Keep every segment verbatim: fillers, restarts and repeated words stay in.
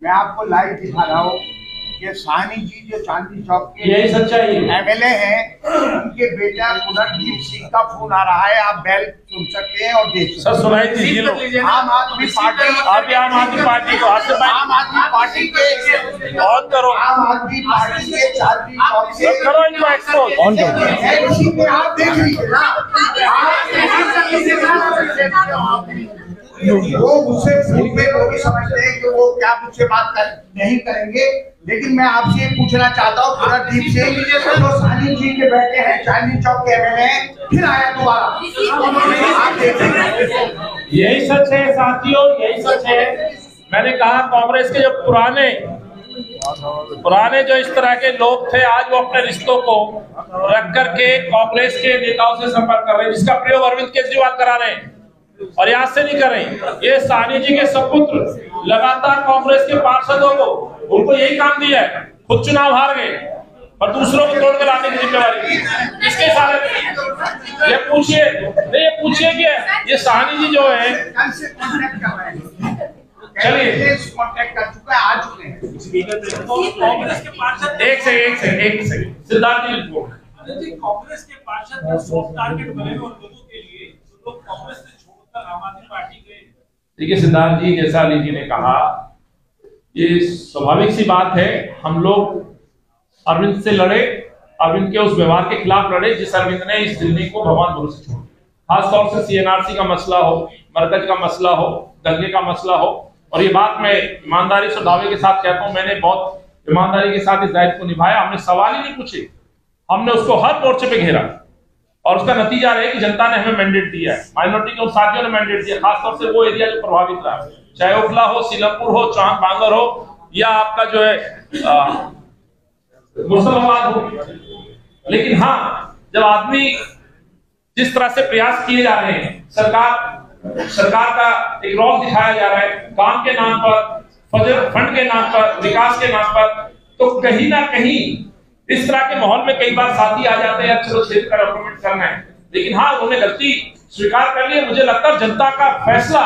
मैं आपको लाइव दिखा रहा हूँ कि साहनी जी जो चांदनी चौक के यही सच्चाई एमएलए हैं, उनके बेटा पुनर्जीत सिंह का फोन आ रहा है। आप बैल सुन सकते हैं और देख सकते हैं। सुनाई दीजिए। आम आदमी पार्टी आप आम आदमी पार्टी को हाथ से आम आदमी पार्टी के ऑन करो। आम आदमी पार्टी के चांदनी चौक से करो इनको एक्सपोज ऑन करो। उसी में आप देख लीजिए वो मुझसे फोन पे वो भी समझते हैं कि वो क्या मुझसे बात कर नहीं करेंगे, लेकिन मैं आपसे पूछना चाहता हूँ पुनर्जीत सिंह जो साहनी जी के बेटे हैं, चांदनी चौक के एमएलए हैं, फिर आया दोबारा। आप देखें यही सच है साथियों, यही सच है। मैंने कहा कांग्रेस के जो पुराने पुराने जो इस तरह के लोग थे, आज वो अपने रिश्तों को रख करके कांग्रेस के नेताओं से संपर्क कर रहे हैं, जिसका प्रयोग अरविंद केजरीवाल करा रहे हैं और याद से नहीं करें। ये साहनी जी के सपुत्र लगातार कांग्रेस के पार्षदों को, उनको यही काम दिया है, खुद चुनाव हार गए और दूसरों को तोड़ के लाने की जिम्मेवारी इसके साथ। ये पूछिए नहीं, ये पूछिए कि ये साहनी जी जो है चलिए कांटेक्ट कर चुका है, आ चुके हैं कांग्रेस के पार्षद। एक से एक से एक से सिद्धार्थ जी रिपोर्ट। कांग्रेस के पार्षद सॉफ्ट टारगेट बने उन लोगों के लिए जो लोग कांग्रेस से छोड़कर आम आदमी पार्टी गए। देखिए सिद्धार्थ जी, जैसा अली जी ने कहा, ये स्वाभाविक सी बात है। हम लोग अरविंद से लड़े, अरविंद के उस व्यवहार के खिलाफ लड़े जिस अरविंद ने इस दिल्ली को भगवान भरोसे छोड़ा। खासतौर से सीएनआरसी का मसला हो, मरकज का मसला हो, दंगे का मसला हो, और ये बात मैं ईमानदारी से दावे के साथ कहता हूं, मैंने बहुत ईमानदारी के साथ इस दायित्व को निभाया। हमने सवाल ही नहीं पूछे, हमने उसको हर मोर्चे पे घेरा और उसका नतीजा रहे कि जनता ने हमें मैंडेट दिया है, माइनॉरिटी के उन साथियों ने मैंडेट दिया, खासतौर से वो एरिया जो प्रभावित रहा, चाहे ओखला हो, सीलमपुर हो, चांद बांगर हो, या आपका जो है मुसलमान हो। लेकिन हाँ, जब आदमी जिस तरह से प्रयास किए जा रहे हैं, सरकार सरकार का एक रोल दिखाया जा रहा है काम के नाम पर, फजर फंड के नाम पर, विकास के नाम पर, तो कहीं ना कहीं इस तरह के माहौल में कई बार साथी आ जाते हैं, चलो क्षेत्र का डेवलपमेंट करना है। लेकिन हाँ, उन्होंने गलती स्वीकार कर ली है। मुझे लगता है जनता का फैसला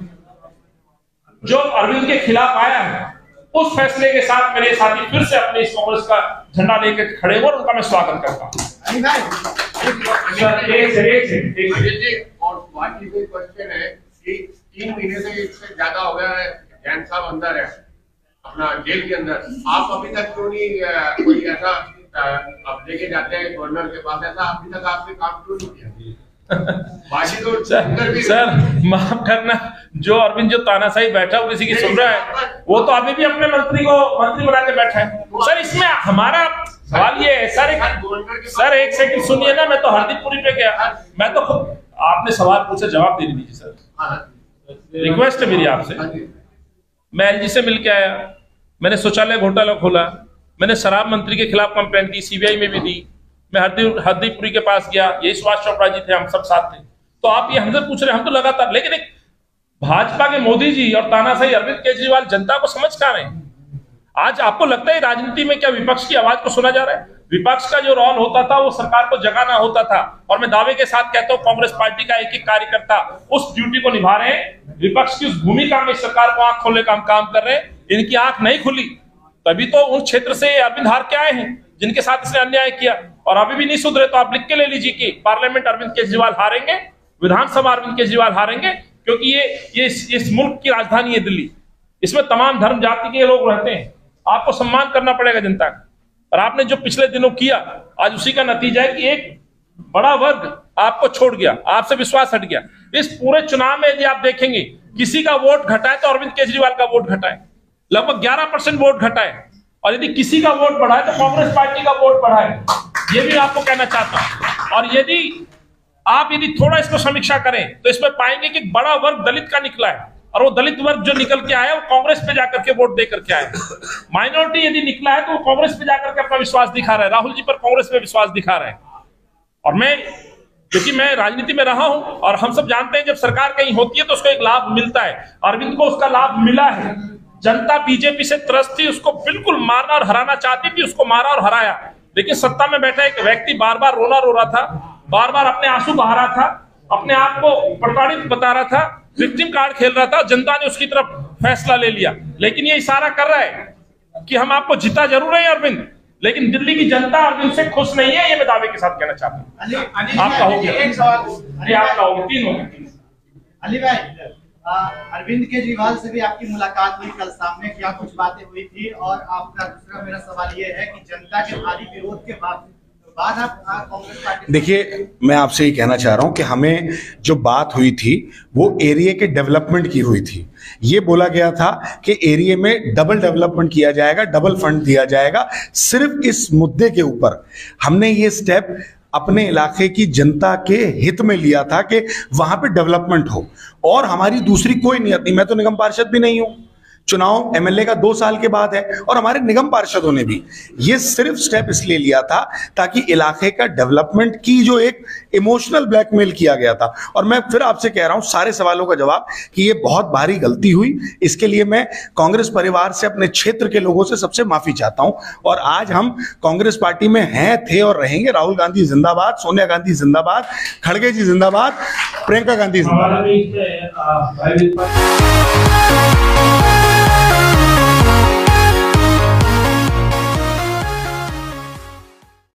जो अरविंद के खिलाफ आया है, उस फैसले के साथ मेरे साथी फिर से अपने इस कांग्रेस का झंडा लेकर खड़े हो और उनका मैं स्वागत करता हूँ। और बाकी कोई क्वेश्चन है कि तीन महीने से इससे ज्यादा हो गया है, जैन साहब अंदर है अपना जेल के अंदर, आप अभी तक क्यों नहीं कोई ऐसा आप लेके जाते हैं गवर्नर के पास, ऐसा अभी तक आपने काम क्यों नहीं किया? तो सर, सर माफ करना, जो अरविंद जो तानाशाही बैठा वो किसी की सुन रहा है, वो तो अभी भी अपने मंत्री को मंत्री बना के बैठा है। सर इसमें हमारा सवाल ये है सर, एक सर एक सेकंड सुनिए ना, मैं तो हरदीपुरी पे गया, मैं तो खुद, आपने सवाल पूछे जवाब दे दीजिए सर। रिक्वेस्ट है मेरी आपसे, मैं एलजी से मिल के आया, मैंने शौचालय घोटाला खोला, मैंने शराब मंत्री के खिलाफ कंप्लेंट दी, सीबीआई में भी दी, मैं हरदी हरदीपुरी के पास गया, यही सुभाष चोपड़ा जी थे, हम सब साथ थे। तो आप ये हमसे पूछ रहे हैं, हम तो लगातार, लेकिन एक भाजपा के मोदी जी और तानाशाही अरविंद केजरीवाल जनता को समझ कहां रहे हैं। आज आपको लगता है राजनीति में क्या विपक्ष की आवाज को सुना जा रहा है? विपक्ष का जो रोल होता था वो सरकार को जगाना होता था, और मैं दावे के साथ कहता हूं कांग्रेस पार्टी का एक एक कार्यकर्ता उस ड्यूटी को निभा रहे हैं। विपक्ष की उस भूमिका में सरकार को आंख खोलने का काम कर रहे हैं। इनकी आंख नहीं खुली, तभी तो उस क्षेत्र से अरविंद हार के आए हैं जिनके साथ इसने अन्याय किया, और अभी भी नहीं सुधरे। तो आप लिख के ले लीजिए कि पार्लियामेंट अरविंद केजरीवाल हारेंगे, विधानसभा अरविंद केजरीवाल हारेंगे, क्योंकि ये ये इस मुल्क की राजधानी है दिल्ली, इसमें तमाम धर्म जाति के लोग रहते हैं। आपको सम्मान करना पड़ेगा जनता का, और आपने जो पिछले दिनों किया आज उसी का नतीजा है कि एक बड़ा वर्ग आपको छोड़ गया, आपसे विश्वास हट गया। इस पूरे चुनाव में यदि आप देखेंगे किसी का वोट घटा है तो अरविंद केजरीवाल का वोट घटा है, लगभग ग्यारह परसेंट वोट घटा है, और यदि किसी का वोट बढ़ा है तो कांग्रेस पार्टी का वोट बढ़ा है, ये भी आपको कहना चाहता हूं। और यदि आप यदि थोड़ा इसको समीक्षा करें तो इसमें पाएंगे कि बड़ा वर्ग दलित का निकला है, और वो दलित वर्ग जो निकल के आया वो कांग्रेस पे जाकर के वोट दे करके आया। माइनॉरिटी यदि निकला है तो वो कांग्रेस पे जाकर के अपना विश्वास दिखा रहा है, राहुल जी पर कांग्रेस पे विश्वास दिखा रहा है। और मैं, क्योंकि मैं राजनीति में रहा हूं और हम सब जानते हैं जब सरकार कहीं होती है तो उसको एक लाभ मिलता है, अरविंद को उसका लाभ मिला है। जनता बीजेपी से त्रस्त थी, उसको बिल्कुल मारना और हराना चाहती थी, उसको मारा और हराया। लेकिन सत्ता में बैठा एक व्यक्ति बार बार रोना रो रहा था, बार बार अपने आंसू बहा रहा था, अपने आप को प्रताड़ित बता रहा था, विक्टिम कार्ड खेल रहा था। जनता ने उसकी तरफ फैसला ले लिया, लेकिन ये इशारा कर रहा है कि हम आपको जीता जरूर है अरविंद, लेकिन दिल्ली की जनता अरविंद से खुश नहीं है। ये मैं दावे के साथ कहना चाहता हूँ। आपका हो गया, एक सवाल अरे आपका हो गया, तीन हो गए। अली भाई, आ, अरविंद केजरीवाल से भी आपकी मुलाकात हुई कल, सामने क्या कुछ बातें हुई थी? और आपका दूसरा मेरा सवाल ये है कि जनता के भारी विरोध के बाद बाद आप कांग्रेस पार्टी, देखिए मैं आपसे ये कहना चाह रहा हूं कि हमें जो बात हुई थी वो एरिया के डेवलपमेंट की हुई थी। ये बोला गया था कि एरिया में डबल डेवलपमेंट किया जाएगा, डबल फंड दिया जाएगा। सिर्फ इस मुद्दे के ऊपर हमने ये स्टेप अपने इलाके की जनता के हित में लिया था कि वहां पे डेवलपमेंट हो, और हमारी दूसरी कोई नियत नहीं। मैं तो निगम पार्षद भी नहीं हूं, चुनाव एमएलए का दो साल के बाद है, और हमारे निगम पार्षदों ने भी ये सिर्फ स्टेप इसलिए लिया था ताकि इलाके का डेवलपमेंट की जो एक इमोशनल ब्लैकमेल किया गया था। और मैं फिर आपसे कह रहा हूं सारे सवालों का जवाब कि ये बहुत भारी गलती हुई। इसके लिए मैं कांग्रेस परिवार से, अपने क्षेत्र के लोगों से सबसे माफी चाहता हूं। और आज हम कांग्रेस पार्टी में हैं, थे और रहेंगे। राहुल गांधी जिंदाबाद, सोनिया गांधी जिंदाबाद, खड़गे जी जिंदाबाद, प्रियंका गांधी जिंदाबाद।